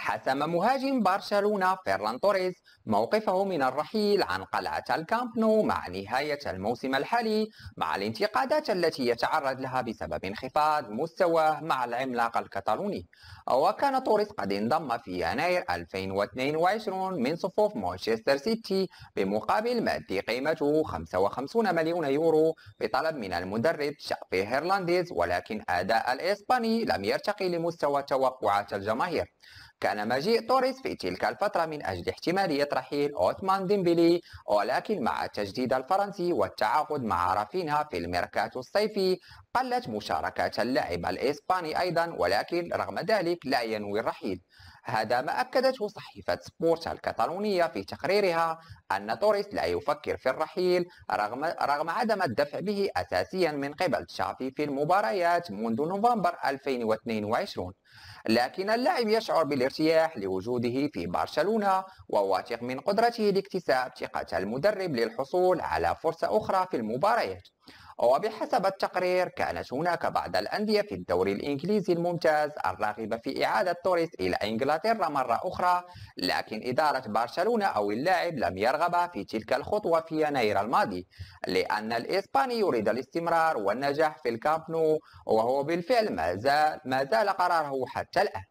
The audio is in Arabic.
حسم مهاجم برشلونة فيران توريس موقفه من الرحيل عن قلعة الكامب نو مع نهاية الموسم الحالي، مع الانتقادات التي يتعرض لها بسبب انخفاض مستواه مع العملاق الكتالوني. وكان توريس قد انضم في يناير 2022 من صفوف مانشستر سيتي بمقابل مادي قيمته 55 مليون يورو بطلب من المدرب شافي هيرلانديز، ولكن أداء الإسباني لم يرتقي لمستوى توقعات الجماهير. كان مجيء توريس في تلك الفترة من أجل احتمالية رحيل أوتمان ديمبلي، ولكن مع التجديد الفرنسي والتعاقد مع رافينها في الميركاتو الصيفي قلت مشاركة اللاعب الإسباني أيضا، ولكن رغم ذلك لا ينوي الرحيل. هذا ما أكدته صحيفة سبورت الكتالونية في تقريرها، أن توريس لا يفكر في الرحيل رغم عدم الدفع به أساسيا من قبل تشافي في المباريات منذ نوفمبر 2022. لكن اللاعب يشعر بالارتياح لوجوده في برشلونة، وواثق من قدرته لاكتساب ثقة المدرب للحصول على فرصة أخرى في المباريات. وبحسب التقرير كانت هناك بعض الأندية في الدوري الإنجليزي الممتاز الراغبة في إعادة توريس إلى إنجلترا مرة أخرى، لكن إدارة برشلونة أو اللاعب لم يرغبا في تلك الخطوة في يناير الماضي، لأن الإسباني يريد الاستمرار والنجاح في الكامب نو، وهو بالفعل ما زال قراره حتى الآن.